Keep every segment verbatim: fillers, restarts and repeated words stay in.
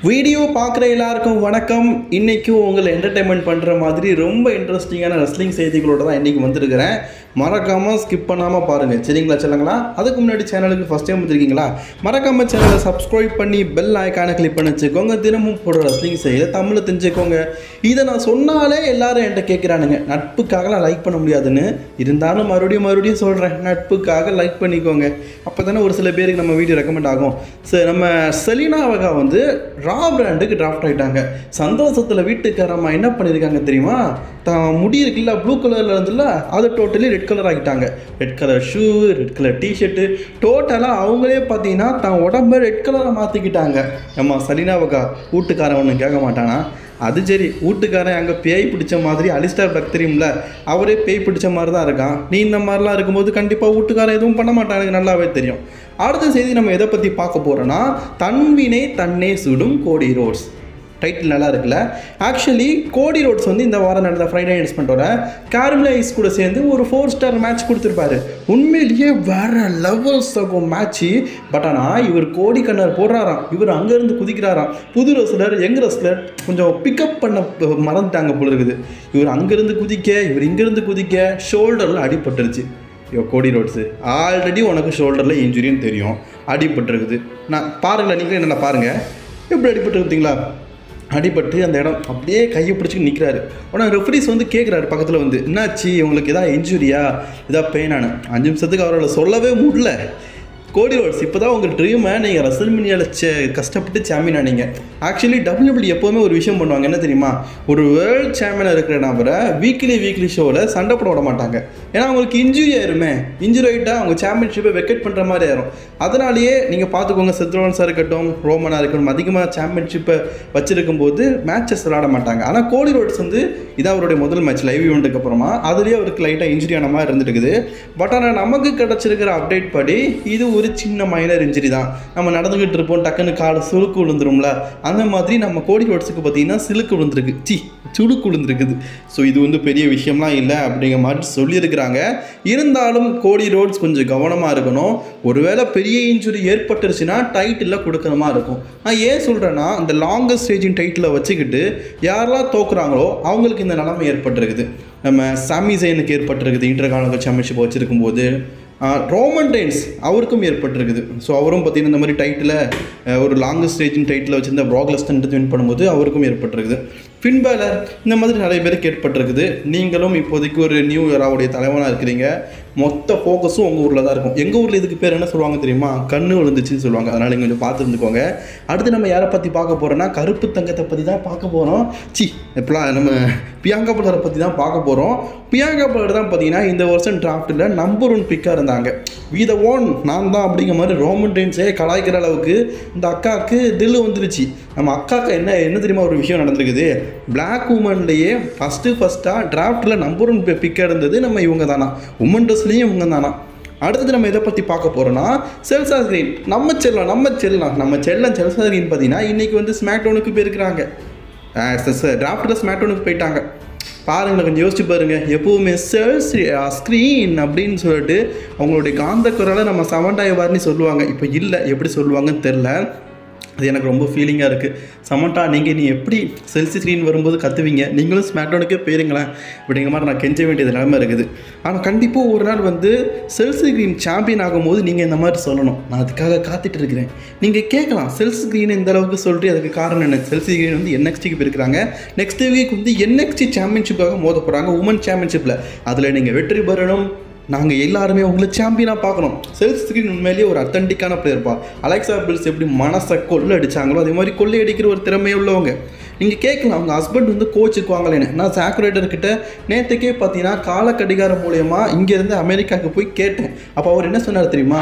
Video பார்க்குற எல்லாருக்கும் வணக்கம். இன்றைக்கும் உங்களை என்டர்டைன்மெண்ட் பண்ணுற மாதிரி ரொம்ப இன்ட்ரெஸ்டிங்கான ரெஸ்லிங் செய்திகளோட தான் இன்றைக்கி வந்திருக்கிறேன். மறக்காமல் ஸ்கிப் பண்ணாமல் பாருங்கள், சரிங்களா? சொல்லுங்களா? அதுக்கு முன்னாடி சேனலுக்கு ஃபஸ்ட் டைம் வந்துருக்கீங்களா? மறக்காமல் சேனலை சப்ஸ்கிரைப் பண்ணி பெல் ஐக்கானை கிளிக் பண்ணி வச்சுக்கோங்க. தினமும் போடுற ரெஸ்லிங் செய்தியை தமிழில் தெரிஞ்சுக்கோங்க. இதை நான் சொன்னாலே எல்லாரும் என்கிட்ட கேட்குறானுங்க, நட்புக்காகலாம் லைக் பண்ண முடியாதுன்னு. இருந்தாலும் மறுபடியும் மறுபடியும் சொல்கிறேன், நட்புக்காக லைக் பண்ணிக்கோங்க. அப்போ தானே ஒரு சில பேருக்கு நம்ம வீடியோ ரெக்கமெண்ட் ஆகும். சரி, நம்ம செலினா வகா வந்து ரா பிராண்டுக்கு டிராஃப்ட் ஆகிட்டாங்க. சந்தோஷத்தில் வீட்டுக்காரம்மா என்ன பண்ணியிருக்காங்க தெரியுமா? தான் முடி இருக்குல்ல, ப்ளூ கலரில் இருந்துல்ல, அதை டோட்டலி ரெட் கலர் ஆகிட்டாங்க. Red colour shoe, red colour T-shirt, டோட்டலாக அவங்களே பார்த்தீங்கன்னா தான் உடம்பை ரெட் கலரை மாற்றிக்கிட்டாங்க. ஏம்மா செலினா வகா, வீட்டுக்காரன் ஒன்று கேட்க மாட்டானா? அது சரி, வீட்டுக்காரன் அங்கே பேய் பிடிச்ச மாதிரி அலிஸ்டார் பிளாக் தெரியும்ல, அவரே பேய் பிடிச்ச மாதிரி தான் இருக்கான். நீ இந்த மாதிரிலாம் இருக்கும்போது கண்டிப்பாக வீட்டுக்காரன் எதுவும் பண்ண மாட்டான், எனக்கு நல்லாவே தெரியும். அடுத்த செய்தி நம்ம எதை பற்றி பார்க்க போகிறோன்னா, தன்வினை தன்னே சுடும் கோடி ரோட்ஸ். டைட்டில் நல்லா இருக்குல்ல. ஆக்சுவலி கோடி ரோட்ஸ் வந்து இந்த வாரம் நடந்த ஃப்ரைடே இன்வெஸ்ட்மெண்ட்டோட கேர்மலைஸ் கூட சேர்ந்து ஒரு ஃபோர் ஸ்டார் மேட்ச் கொடுத்துருப்பாரு. உண்மையிலேயே வேற லெவல்ஸ் ஆகும் மேட்ச்சு. பட் ஆனால் இவர் கோடி கண்ணர் போடுறாராம், இவர் அங்கேருந்து குதிக்கிறாராம். புது ரெஸ்லர், யங் ரெஸ்லர் கொஞ்சம் பிக்கப் பண்ண மறந்துட்டாங்க போல இருக்குது. இவர் அங்கேருந்து குதிக்க, இவர் இங்கேருந்து குதிக்க, ஷோல்டரில் அடிபட்டுருச்சு. ஐயோ கோடி ரோட்ஸு, ஆல்ரெடி உனக்கு ஷோல்டரில் இன்ஜுரின்னு தெரியும், அடிபட்டுருக்குது. நான் பாருங்களேன், நீங்களே என்ன பாருங்கள், எப்படி அடிபட்டுருக்குங்களா? அடிபட்டு அந்த இடம் அப்படியே கையை பிடிச்சிட்டு நிற்கிறாரு. ஆனால் ரெஃப்ரீஸ் வந்து கேட்குறாரு பக்கத்தில் வந்து, என்னாச்சு உங்களுக்கு, எதாவது இன்ஜுரியா, எதாவது பெயினானு? அஞ்சு நிமிஷத்துக்கு அவரால் சொல்லவே முடியல. கோடி ரோட்ஸ் இப்போ தான் உங்கள் ட்ரீமை நீங்கள் ரெஸ்ல்மேனியாவில் சே கஷ்டப்பட்டு சாம்பியன் ஆனீங்க. ஆக்சுவலி டபிள்யூடபிள்யூ எப்போவுமே ஒரு விஷயம் பண்ணுவாங்க, என்ன தெரியுமா? ஒரு வேர்ல்டு சாம்பியனாக இருக்கிற நபரை வீக்லி வீக்லி ஷோவில் சண்டை போட விட மாட்டாங்க. ஏன்னா அவங்களுக்கு இன்ஜுரி ஆயிருமே, இன்ஜுரி ஆகிட்டால் அவங்க சாம்பியன்ஷிப்பை வெக்கெட் பண்ணுற மாதிரி ஆயிரும். அதனாலேயே நீங்கள் பார்த்துக்கோங்க, செத்ரோன்ஸாக இருக்கட்டும், ரோமனாக இருக்கட்டும், அதிகமாக சாம்பியன்ஷிப்பை வச்சுருக்கும் போது மேட்சஸ் விளாட மாட்டாங்க. ஆனால் கோடி ரோட்ஸ் வந்து இதான் அவருடைய முதல் மேட்ச் லைவ் ஈவெண்ட்டுக்கு அப்புறமா, அதுலேயே அவருக்கு லைட்டாக இன்ஜுரி ஆன மாதிரி இருந்துட்டு இருக்குது. பட் ஆனால் நமக்கு கிடச்சிருக்கிற அப்டேட் படி இது ஒரு சின்ன மைனர் இன்ஜுரி தான். நம்ம நடந்துக்கிட்டு இருப்போம், டக்குன்னு காலை சுழுக்கு விழுந்துரும்ல, அந்த மாதிரி நம்ம கோடி ரோட்ஸுக்கு பார்த்தீங்கன்னா சிலுக்கு விழுந்துருக்கு, சி சுழுக்கு விழுந்துருக்குது. ஸோ இது வந்து பெரிய விஷயம்லாம் இல்லை அப்படிங்கிற மாதிரி சொல்லியிருக்கிறாங்க. இருந்தாலும் கோடி ரோட்ஸ் கொஞ்சம் கவனமாக இருக்கணும். ஒருவேளை பெரிய இன்ஜுரி ஏற்பட்டுருச்சுன்னா டைட்டிலில் கொடுக்கணுமா இருக்கும். நான் ஏன் சொல்கிறேன்னா, அந்த லாங்கஸ்ட் ஸ்டேஜின் டைட்டிலை வச்சுக்கிட்டு யாரெல்லாம் தோக்குறாங்களோ அவங்களுக்கு இந்த நிலைமை ஏற்பட்டிருக்குது. நம்ம சாமி ஜெயினுக்கு ஏற்பட்டிருக்குது, இன்டர் கான்டினென்டல் சாம்பியன்ஷிப் வச்சுருக்கும் போது. ரோமன் ரெயின்ஸ் அவருக்கும் ஏற்பட்டிருக்குது. ஸோ அவரும் பார்த்தீங்கன்னா இந்த மாதிரி டைட்டில் ஒரு லாங்கஸ்ட் ஸ்டேஜின் டைட்டில் வச்சுருந்த ப்ராக் லெஸ்னர் வின் பண்ணும்போது அவருக்கும் ஏற்பட்டிருக்குது. ஃபின் பேலர் இந்த மாதிரி நிறைய பேருக்கு ஏற்பட்டிருக்குது. நீங்களும் இப்போதைக்கு ஒரு நியூ இயராவுடைய தலைவனாக இருக்கிறீங்க. மொத்த ஃபோக்கஸும் உங்கள் ஊரில் தான் இருக்கும். எங்கள் ஊரில் இதுக்கு பேர் என்ன சொல்லுவாங்க தெரியுமா? கண்ணு விழுந்துச்சுன்னு சொல்லுவாங்க. அதனால் நீங்கள் கொஞ்சம் பார்த்து இருந்துக்கோங்க. அடுத்து நம்ம யாரை பற்றி பார்க்க போகிறோன்னா, கருப்பு தங்கத்தை பற்றி தான் பார்க்க போகிறோம். சி எப்பலாம் நம்ம பியாங்கா பலரை பற்றி தான் பார்க்க போகிறோம். பியாங்கா பலர் தான் பார்த்தீங்கன்னா இந்த வருஷம் டிராஃப்ட்டில் நம்பர் ஒன் பிக்காக இருந்தாங்க. வீத ஓன் நான் தான் அப்படிங்கிற மாதிரி ரோமன் ரெயின்ஸே கலாய்க்கிற அளவுக்கு இந்த அக்காவுக்கு தில்லு வந்துருச்சு. நம்ம அக்காவுக்கு என்ன என்ன தெரியுமா ஒரு விஷயம் நடந்திருக்குது? பிளாக் உமன்லேயே ஃபஸ்ட்டு ஃபஸ்ட்டாக டிராஃப்ட்டில் நம்பர் ஒன் பிக்காக இருந்தது நம்ம இவங்க தானா, உமன் ட்ரெஸ்லேயும் இவங்க தானா. அடுத்தது நம்ம இதை பற்றி பார்க்க போகிறோன்னா, செல்சா கிரீன் நம்ம செல்லம் நம்ம செல்லம் நம்ம செல்லம் செல்சா கிரீன் பார்த்தீங்கன்னா இன்றைக்கி வந்து ஸ்மாக்டவுனுக்கு போயிருக்கிறாங்க. டிராஃப்ட்டில் ஸ்மாக்டவுனுக்கு போயிட்டாங்க. பாருங்கள், கொஞ்சம் யோசிச்சு பாருங்கள். எப்போவுமே செல்ஸ் ஸ்க்ரீன் அப்படின்னு சொல்லிட்டு அவங்களுடைய காந்த குரலை நம்ம சமண்டாயவார்னு சொல்லுவாங்க. இப்போ இல்லை, எப்படி சொல்லுவாங்கன்னு தெரில. அது எனக்கு ரொம்ப ஃபீலிங்காக இருக்குது. சமண்டா, நீங்கள் நீ எப்படி செல்சி ஸ்க்ரீன் வரும்போது கற்றுவீங்க, நீங்களும் ஸ்மாக்டவுனுக்கே போயிருங்களேன் அப்படிங்கிற மாதிரி நான் கெஞ்ச வேண்டியது நிலைமை இருக்குது. ஆனால் கண்டிப்பாக ஒரு நாள் வந்து செல்சி ஸ்க்ரீன் சாம்பியன் ஆகும்போது நீங்கள் இந்த மாதிரி சொல்லணும். நான் அதுக்காக காத்துட்டு இருக்கிறேன். நீங்கள் கேட்கலாம், செல்சி ஸ்க்ரீன் இந்த அளவுக்கு சொல்லிட்டு அதுக்கு காரணம் என்ன? செல்சி ஸ்க்ரீன் வந்து என்எக்ஸ்டிக்கு போயிருக்கிறாங்க. நெக்ஸ்ட் வீக் வந்து என்எக்ஸ்டி சாம்பியன்ஷிப்பாக மோத போகிறாங்க, உமன் சாம்பியன்ஷிப்பில். அதில் நீங்கள் வெற்றி பெறணும். நாங்கள் எல்லாருமே உங்களை சாம்பியனாக பார்க்கணும். செல்ஸ் ஸ்க்ரீன் உண்மையிலேயே ஒரு அத்தன்டிக்கான பிளேயர்ப்பா. அலெக்சா பில்ஸ் எப்படி மனசை கொள்ளை அடித்தாங்களோ அதே மாதிரி கொள்ளை அடிக்கிற ஒரு திறமையை உள்ளவங்க. நீங்கள் கேட்கலாம், அவங்க ஹஸ்பண்ட் வந்து கோச்சுக்கு வாங்கலேன்னு. நான் சாக்குரேட்டர்கிட்ட நேற்றுக்கே பார்த்தீங்கன்னா கால கடிகாரம் மூலயமா இங்கேருந்து அமெரிக்காவுக்கு போய் கேட்டேன். அப்போ அவர் என்ன சொன்னார் தெரியுமா?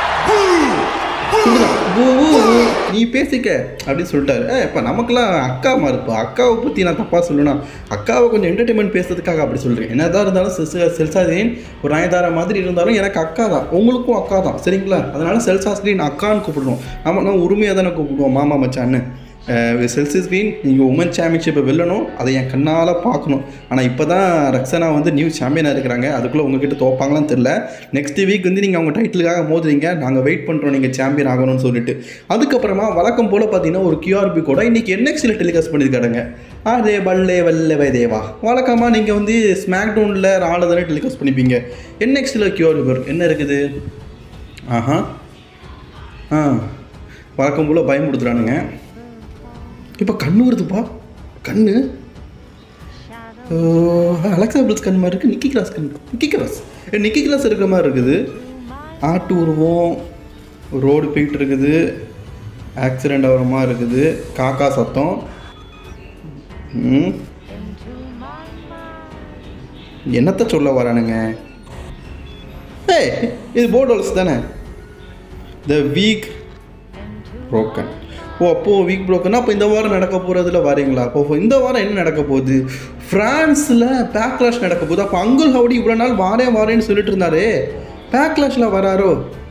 நீ பேசிக்க அப்படின்னு சொல்லிட்டாரு. ஏ இப்போ நமக்குலாம் அக்கா மாறுப்பா, அக்காவை பற்றி நான் தப்பாக சொல்லணும், அக்காவை கொஞ்சம் என்டர்டைன்மெண்ட் பேசுறதுக்காக அப்படி சொல்கிறேன். என்னதான் இருந்தாலும் செல்சா கிரீன் ஒரு நயன்தாரா மாதிரி இருந்தாலும் எனக்கு அக்கா தான், உங்களுக்கும் அக்கா தான், சரிங்களா? அதனால செல்சா கிரீன் அக்கான்னு கூப்பிடுவோம். நம்ம நம்ம உரிமையாக தானே கூப்பிடுவோம், மாமா மச்சான்னு. செல்சியஸ் க்ரீன் நீங்கள் உமன் சாம்பியன்ஷிப்பை வெல்லணும், அதை என் கண்ணால் பார்க்கணும். ஆனால் இப்போ தான் ரக்ஸனா வந்து நியூ சாம்பியனாக இருக்கிறாங்க. அதுக்குள்ளே உங்ககிட்ட தோப்பாங்களான்னு தெரில. நெக்ஸ்ட் வீக் வந்து நீங்கள் அவங்க டைட்டிலுக்காக மோதுறீங்க, நாங்கள் வெயிட் பண்ணுறோம் நீங்கள் சாம்பியன் ஆகணும்னு சொல்லிட்டு. அதுக்கப்புறமா வழக்கம் போல் பார்த்தீங்கன்னா ஒரு கியூஆர்பி கூட இன்றைக்கி என்எக்ஸில் டெலிகாஸ்ட் பண்ணியிருக்காருங்க. அதே வல்லே வல்லவே தேவா. வழக்கமாக நீங்கள் வந்து ஸ்மாக் டவுனில் ராவில் தானே டெலிகாஸ்ட் பண்ணிப்பீங்க. என்எக்ஸில் கியூஆர்பி என்ன இருக்குது? ஆஹா ஆ வழக்கம் போல் பயமுடுத்துறானுங்க. இப்போ கண்ணு வருதுப்பா, கண்ணு அலெக்சா பில்ஸ் கண் மாதிரி இருக்குது. நிக்கி கிளாஸ் கண், நிக்கி கிளாஸ் நிக்கி கிளாஸ் இருக்கிற மாதிரி இருக்குது. ஆட்டு உருவம், ரோடு போயிட்டு இருக்குது, ஆக்சிடெண்ட் ஆகிற மாதிரி இருக்குது, காக்கா சத்தம். என்னத்தை சொல்ல வரானுங்க? ஏய் இது போர்டோல்ஸ் தானே. The week broken. ஓ அப்போது வீக் ப்ரோக்கன்னா அப்போ இந்த வாரம் நடக்க போகிறதுல வரீங்களா? அப்போ இந்த வாரம் என்ன நடக்க போகுது? ஃப்ரான்ஸில் பேக்லாஷ் நடக்க போகுது. அப்போ அங்குல் ஹவுடி இவ்வளோ நாள் வாரேன் வாரேன்னு சொல்லிட்டு இருந்தாரு, பேக்லாஷில் வராரோ?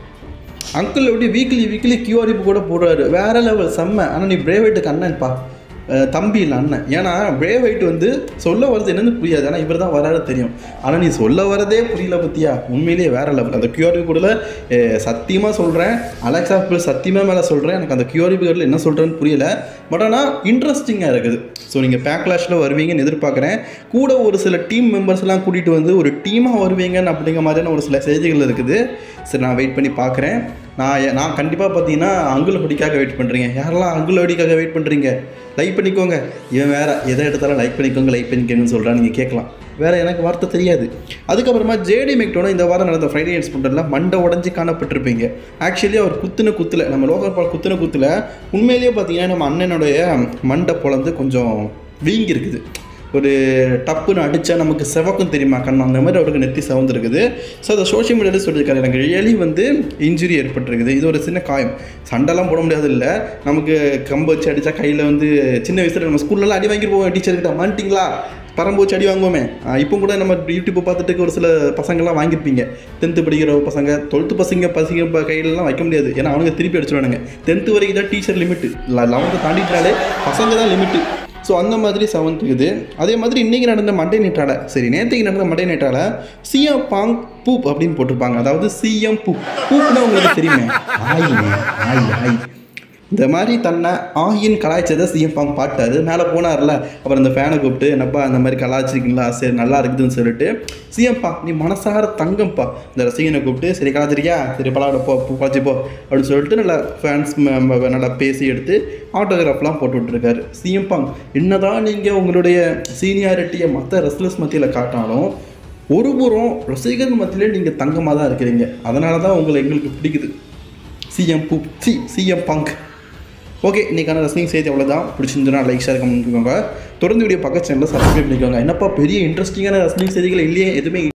Uncle Howdy weekly weekly QRP கூட போடுறாரு, வேறு லெவல் செம்ம. ஆனால் நீ பிரேவைட்டுக்கு அண்ணன்ப்பா, தம்பி இல்லை அண்ணன். ஏன்னா பிரேவைட் வந்து சொல்ல வர்றது என்னன்னு புரியாது, ஆனால் இவர் தான் வராது தெரியும். ஆனால் நீ சொல்ல வரதே புரியல பற்றியா? உண்மையிலேயே வேறு லெவல். அந்த கியூஆர்பி கூட சத்தியமாக சொல்கிறேன், அலெக்சா பில்ஸ் சத்தியமாக மேலே சொல்கிறேன், எனக்கு அந்த கியூஆர்பி கோடில் என்ன சொல்கிறேன்னு புரியல. பட் ஆனால் இன்ட்ரெஸ்டிங்காக இருக்குது. ஸோ நீங்கள் பேக்லாஷில் வருவீங்கன்னு எதிர்பார்க்குறேன். கூட ஒரு சில டீம் மெம்பர்ஸ்லாம் கூட்டிகிட்டு வந்து ஒரு டீமாக வருவீங்கன்னு அப்படிங்கிற மாதிரியான ஒரு சில செய்திகள் இருக்குது. சரி நான் வெயிட் பண்ணி பார்க்குறேன். நான் நான் கண்டிப்பாக பார்த்தீங்கன்னா அங்குல் ஹவுடிக்காக வெயிட் பண்ணுறீங்க. யாரெல்லாம் அங்குல் ஹவுடிக்காக வெயிட் பண்ணுறீங்க? லைக் பண்ணிக்கோங்க. இவன் வேறு எதை எடுத்தாலும் லைக் பண்ணிக்கோங்க லைக் பண்ணிக்கோங்கன்னு சொல்கிறான். நீங்கள் கேட்கலாம், வேறு எனக்கு வார்த்தை தெரியாது. அதுக்கப்புறமா ஜேடி மெக்டோனா இந்த வாரம் நடந்த ஃப்ரைடே நைட் ஸ்போர்ட்டில் மண்டை உடஞ்சி காணப்பட்டிருப்பீங்க. ஆக்சுவலி அவர் குத்துன குத்தில் நம்ம லோகல் பால் குத்துன குத்தில் உண்மையிலேயே பார்த்தீங்கன்னா நம்ம அண்ணனுடைய மண்டை பொழந்து கொஞ்சம் வீங்கி இருக்குது. ஒரு டப்புன்னு அடித்தா நமக்கு செவக்கும் தெரியுமா கண்ணு, அந்த மாதிரி அவருக்கு நெத்தி செவந்துருக்குது. ஸோ அதை சோஷியல் மீடியாவில் சொல்லியிருக்காரு, எனக்கு ரியலி வந்து இன்ஜுரி ஏற்பட்டிருக்குது. இது ஒரு சின்ன காயம், சண்டைலாம் போட முடியாது. இல்லை நமக்கு கம்பு வச்சு அடித்தா கையில் வந்து சின்ன வயசில் நம்ம ஸ்கூல்லலாம் அடி வாங்கிட்டு போவோம் டீச்சர்கிட்ட, மாட்டிங்களா பரம்பு வச்சு அடி வாங்குவோமே. இப்போ கூட நம்ம யூடியூப்பை பார்த்துட்டு ஒரு சில பசங்கள்லாம் வாங்கியிருப்பீங்க, டென்த்து படிக்கிற பசங்க, டுவெல்த்து பசங்க பசங்க கையிலலாம் வைக்க முடியாது, ஏன்னா அவனுங்க திருப்பி அடிச்சுடுவானுங்க. டென்த்து வரைக்கும் தான் டீச்சர் லிமிட்டு, லெவன்த்து தாண்டிட்டாலே பசங்க தான் லிமிட்டு. ஸோ அந்த மாதிரி செவன்த் இருக்குது. அதே மாதிரி இன்றைக்கி நடந்த மண்டே நைட்டால், சரி நேற்றுக்கு நடந்த மண்டே நைட்டால் சிஎம் பாங் பூப் அப்படின்னு போட்டிருப்பாங்க. அதாவது சிஎம் பூப். பூப்னா உங்களுக்கு தெரியுமே, ஆய் ஆய் ஆய் இந்த மாதிரி தன்னை ஆயின் கலாய்ச்சதை சிஎம் பாங் பாட்டார். மேலே போனார்ல, அப்புறம் இந்த ஃபேனை கூப்பிட்டு என்னப்பா அந்த மாதிரி கலாய்ச்சிருக்கீங்களா, சரி நல்லா இருக்குதுன்னு சொல்லிட்டு, சிஎம் பா நீ மனசார தங்கம்ப்பா, இந்த ரசிகனை கூப்பிட்டு சரி கலாச்சிருக்கியா, சரி பலாட போ பழச்சிப்போ அப்படின்னு சொல்லிட்டு நல்லா ஃபேன்ஸ் நல்லா பேசி எடுத்து ஆட்டோகிராஃப்லாம் போட்டு விட்டுருக்காரு சிஎம் பாங். என்னதான் நீங்கள் உங்களுடைய சீனியாரிட்டியை மற்ற ரெஸ்லர்ஸ் மத்தியில் காட்டினாலும் ஒரு புறம் ரசிகர் மத்தியிலே நீங்கள் தங்கமாக தான் இருக்கிறீங்க. அதனால தான் உங்களை எங்களுக்கு பிடிக்குது சிஎம் பூ சி சிஎம் பாங். ஓகே, இன்றைக்கான ரசனிங் செய்தி அவ்வளோதான். பிடிச்சிருந்துன்னா லைக் ஷேர் கமெண்ட் பண்ணிக்கோங்க. தொடர்ந்து வீடியோ பக்கத்து சேனலில் சப்ஸ்கிரைப் பண்ணிக்கோங்க. என்னப்பா பெரிய இன்ட்ரெஸ்டிங்கான ரசனிங் செய்திகள் இல்லையே எதுவுமே